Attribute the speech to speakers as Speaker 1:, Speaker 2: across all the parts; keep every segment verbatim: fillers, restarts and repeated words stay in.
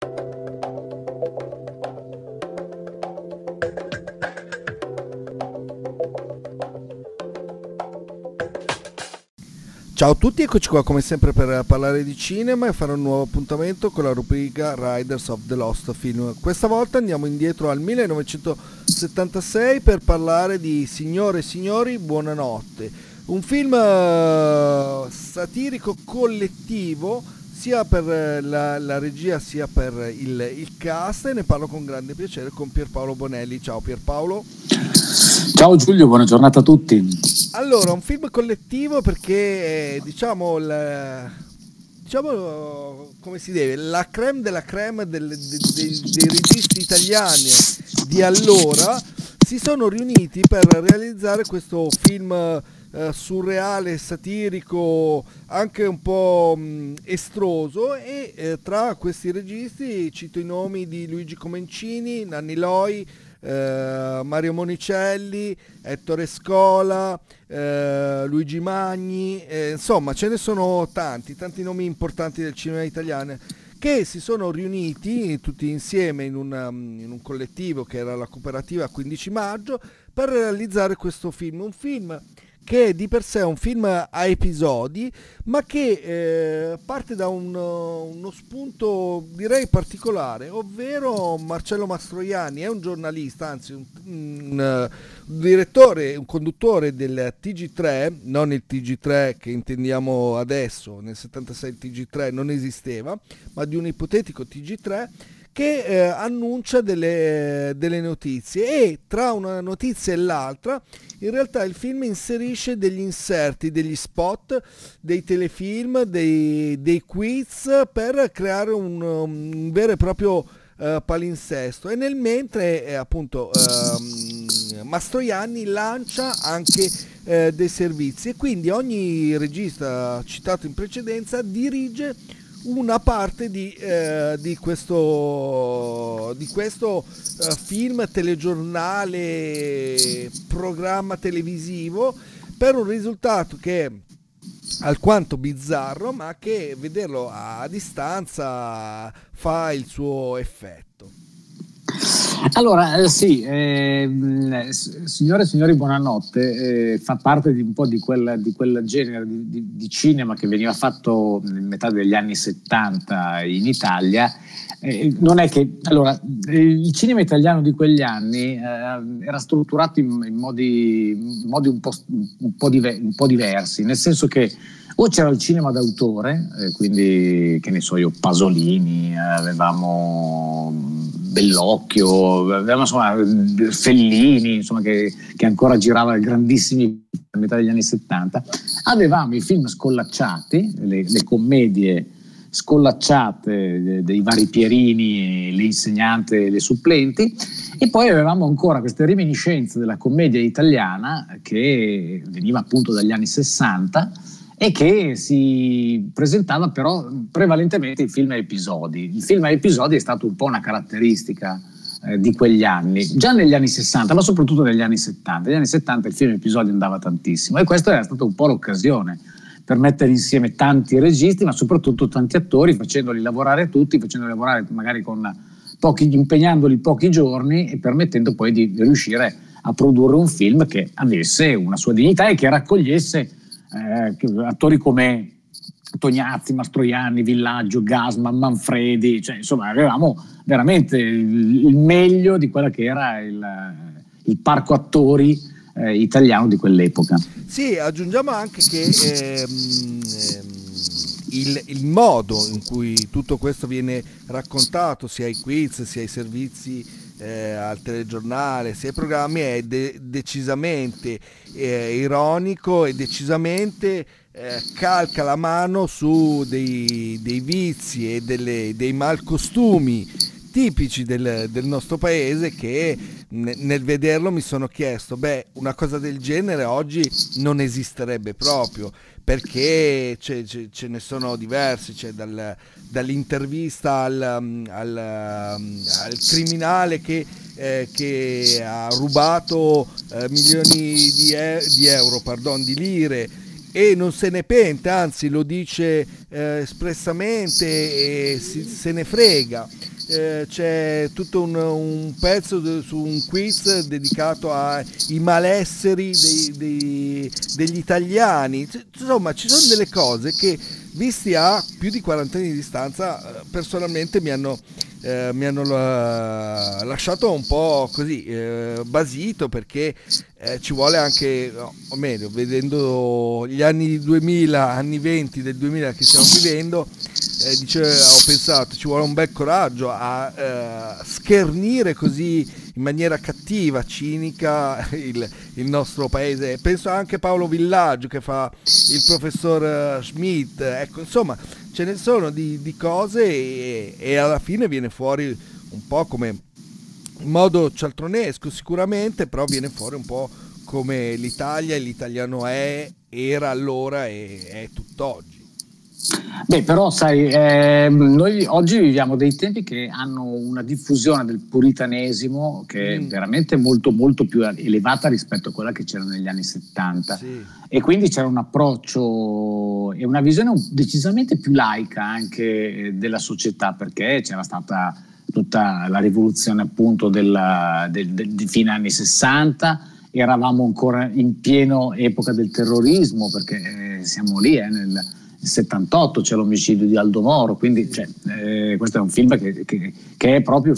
Speaker 1: Ciao a tutti, eccoci qua come sempre per parlare di cinema e fare un nuovo appuntamento con la rubrica Riders of the Lost Film. Questa volta andiamo indietro al millenovecentosettantasei per parlare di Signore e signori, buonanotte, un film uh, satirico collettivo sia per la, la regia sia per il, il cast, e ne parlo con grande piacere con Pierpaolo Bonelli. Ciao Pierpaolo.
Speaker 2: Ciao Giulio, buona giornata a tutti.
Speaker 1: Allora, un film collettivo perché eh, diciamo, il, diciamo come si deve, la crème della crème del, de, de, dei registi italiani di allora si sono riuniti per realizzare questo film eh, surreale, satirico, anche un po' mh, estroso, e eh, tra questi registi cito i nomi di Luigi Comencini, Nanni Loi, Uh, Mario Monicelli, Ettore Scola, uh, Luigi Magni, eh, insomma ce ne sono tanti, tanti nomi importanti del cinema italiano che si sono riuniti tutti insieme in, una, in un collettivo che era la Cooperativa quindici maggio per realizzare questo film, un film che di per sé è un film a episodi, ma che eh, parte da un, uno spunto direi particolare, ovvero Marcello Mastroianni è un giornalista, anzi un, un, un direttore, un conduttore del T G tre, non il T G tre che intendiamo adesso, nel settantasei il T G tre non esisteva, ma di un ipotetico T G tre, che eh, annuncia delle, delle notizie, e tra una notizia e l'altra in realtà il film inserisce degli inserti, degli spot, dei telefilm, dei, dei quiz per creare un, un vero e proprio eh, palinsesto, e nel mentre eh, appunto eh, Mastroianni lancia anche eh, dei servizi, e quindi ogni regista citato in precedenza dirige una parte di, eh, di questo, di questo eh, film, telegiornale, programma televisivo, per un risultato che è alquanto bizzarro, ma che vederlo a distanza fa il suo effetto.
Speaker 2: Allora, eh, sì, eh, signore e signori, buonanotte, eh, fa parte di un po' di quel, di quel genere di, di, di cinema che veniva fatto nel metà degli anni settanta in Italia. Eh, non è che, allora, il cinema italiano di quegli anni eh, era strutturato in, in modi, in modi un, po', un, po diver, un po' diversi, nel senso che o c'era il cinema d'autore, eh, quindi che ne so io, Pasolini, eh, avevamo Bellocchio, avevamo insomma Fellini, insomma, che, che ancora girava grandissimi a metà degli anni settanta. Avevamo i film scollacciati, le, le commedie scollacciate dei, dei vari Pierini, le insegnanti e le supplenti, e poi avevamo ancora queste reminiscenze della commedia italiana che veniva appunto dagli anni sessanta e che si presentava però prevalentemente in film a episodi. Il film a episodi è stato un po' una caratteristica eh, di quegli anni, già negli anni sessanta, ma soprattutto negli anni settanta. Negli anni settanta il film a episodi andava tantissimo, e questa era stata un po' l'occasione per mettere insieme tanti registi, ma soprattutto tanti attori, facendoli lavorare tutti, facendoli lavorare magari con pochi, impegnandoli pochi giorni, e permettendo poi di riuscire a produrre un film che avesse una sua dignità e che raccogliesse Eh, attori come Tognazzi, Mastroianni, Villaggio, Gasman, Manfredi, cioè insomma avevamo veramente il, il meglio di quella che era il, il parco attori eh, italiano di quell'epoca.
Speaker 1: Sì, aggiungiamo anche che ehm, il, il modo in cui tutto questo viene raccontato, sia ai quiz sia ai servizi eh, al telegiornale sia ai programmi, è de- decisamente eh, ironico e decisamente eh, calca la mano su dei, dei vizi e delle, dei malcostumi tipici del, del nostro paese, che n- nel vederlo mi sono chiesto, beh, una cosa del genere oggi non esisterebbe proprio, perché ce, ce, ce ne sono diversi, cioè dal, dall'intervista al, al, al criminale che, eh, che ha rubato eh, milioni di, e- di euro, pardon, di lire, e non se ne pente, anzi lo dice eh, espressamente e si, se ne frega. eh, c'è tutto un, un pezzo de, su un quiz dedicato ai malesseri dei, dei, degli italiani. Insomma, ci sono delle cose che, visti a più di quaranta anni di distanza, personalmente mi hanno, eh, mi hanno la, lasciato un po' così eh, basito, perché eh, ci vuole anche, no, o meglio, vedendo gli anni duemila, anni venti del duemila che stiamo vivendo, eh, dice, ho pensato, ci vuole un bel coraggio a eh, schernire così in maniera cattiva, cinica il, il nostro paese. Penso anche a Paolo Villaggio che fa il professor Schmidt, ecco, insomma ce ne sono di, di cose e, e alla fine viene fuori un po' come in modo cialtronesco sicuramente, però viene fuori un po' come l'Italia e l'italiano è, era allora e è tutt'oggi.
Speaker 2: Beh, però sai, eh, noi oggi viviamo dei tempi che hanno una diffusione del puritanesimo che mm. è veramente molto molto più elevata rispetto a quella che c'era negli anni settanta, sì. E quindi c'era un approccio e una visione decisamente più laica anche della società, perché c'era stata tutta la rivoluzione appunto della, del, del, di fine anni sessanta, eravamo ancora in pieno epoca del terrorismo, perché eh, siamo lì eh, nel settantotto c'è l'omicidio di Aldo Moro, quindi cioè, eh, questo è un film che, che, che è proprio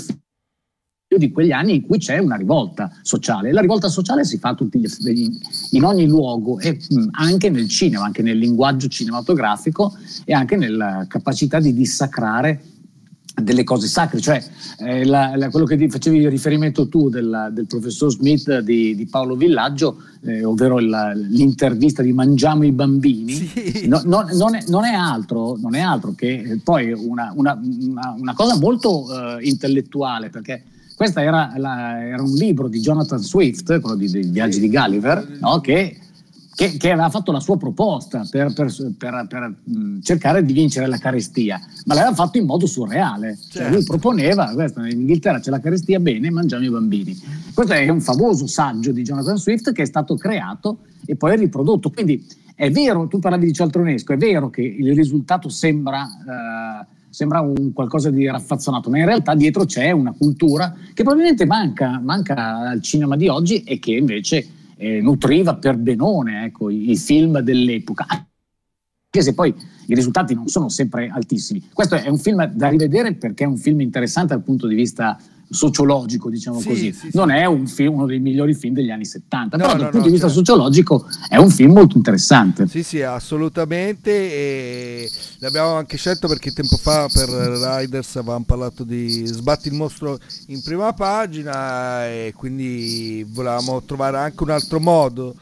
Speaker 2: di quegli anni in cui c'è una rivolta sociale, e la rivolta sociale si fa a tutti gli, in ogni luogo, e mh, anche nel cinema, anche nel linguaggio cinematografico e anche nella capacità di dissacrare delle cose sacre, cioè eh, la, la, quello che facevi riferimento tu del, del professor Smith di, di Paolo Villaggio, eh, ovvero il, l'intervista di Mangiamo i bambini, sì. no, no, non, è, non, è altro, non è altro che poi una, una, una, una cosa molto uh, intellettuale, perché questa era, la, era un libro di Jonathan Swift, quello di, dei viaggi di Gulliver, no, che Che, che aveva fatto la sua proposta per, per, per, per mh, cercare di vincere la carestia, ma l'aveva fatto in modo surreale. Certo. Cioè lui proponeva, questo, in Inghilterra c'è la carestia, bene, mangiamo i bambini. Questo è un famoso saggio di Jonathan Swift che è stato creato e poi riprodotto. Quindi è vero, tu parlavi di cialtronesco, è vero che il risultato sembra, eh, sembra un qualcosa di raffazzonato, ma in realtà dietro c'è una cultura che probabilmente manca, manca al cinema di oggi e che invece Eh, nutriva per benone ecco, i, i film dell'epoca, anche se poi i risultati non sono sempre altissimi. Questo è un film da rivedere perché è un film interessante dal punto di vista sociologico, diciamo sì, così. Sì, non sì. È un film, uno dei migliori film degli anni settanta, no, però no, dal no, punto no, di vista certo. sociologico è un film molto interessante.
Speaker 1: Sì, sì, assolutamente. E l'abbiamo anche scelto perché tempo fa per Riders avevamo parlato di Sbatti il mostro in prima pagina, e quindi volevamo trovare anche un altro modo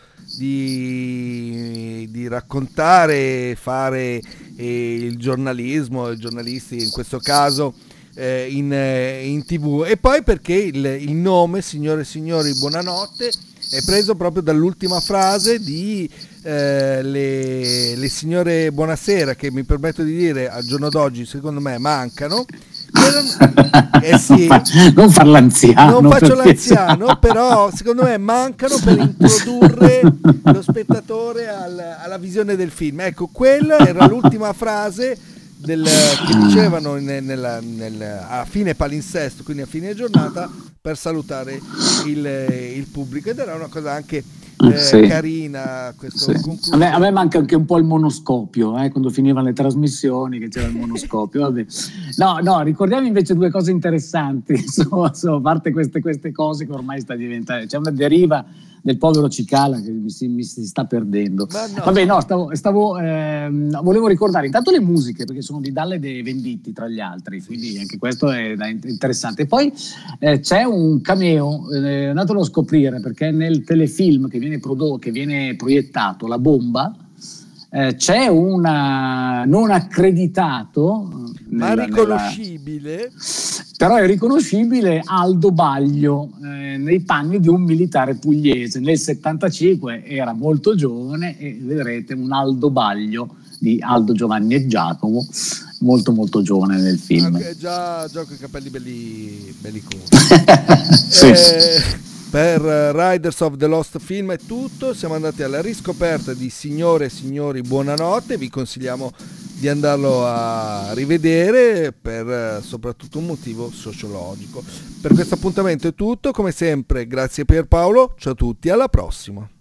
Speaker 1: di, di raccontare, fare eh, il giornalismo, i giornalisti in questo caso eh, in, eh, in tv, e poi perché il, il nome, signore e signori buonanotte, è preso proprio dall'ultima frase di eh, le, le signore buonasera, che mi permetto di dire al giorno d'oggi secondo me mancano. Eh sì,
Speaker 2: non far l'anziano,
Speaker 1: non faccio l'anziano, però secondo me mancano per introdurre lo spettatore al, alla visione del film. Ecco, quella era l'ultima frase del, che dicevano nel, nel, nel, a fine palinsesto, quindi a fine giornata, per salutare il, il pubblico, ed era una cosa anche eh, sì. carina. Questo
Speaker 2: sì. a, me, a me manca anche un po' il monoscopio, eh, quando finivano le trasmissioni che c'era il monoscopio. Vabbè. No, no, ricordiamo invece due cose interessanti, insomma, insomma, a parte queste, queste cose che ormai sta diventando, c'è una deriva del povero Cicala che mi si, mi si sta perdendo. No. Vabbè, no, stavo, stavo, ehm, volevo ricordare intanto le musiche, perché sono di Dalle De Venditti tra gli altri, quindi anche questo è interessante. E poi eh, c'è un cameo, eh, andatelo a scoprire, perché nel telefilm che viene prodotto, che viene proiettato, La Bomba, eh, c'è un non accreditato
Speaker 1: ma nella, riconoscibile nella...
Speaker 2: però è riconoscibile Aldo Baglio eh, nei panni di un militare pugliese. Nel settantacinque era molto giovane e vedrete un Aldo Baglio di Aldo, Giovanni e Giacomo, molto molto giovane nel film.
Speaker 1: Okay, già, già con i capelli belli, belli corti. sì. eh... Per Riders of the Lost Film è tutto, siamo andati alla riscoperta di Signore e signori buonanotte, vi consigliamo di andarlo a rivedere per eh, soprattutto un motivo sociologico. Per questo appuntamento è tutto, come sempre grazie Pierpaolo, ciao a tutti, alla prossima.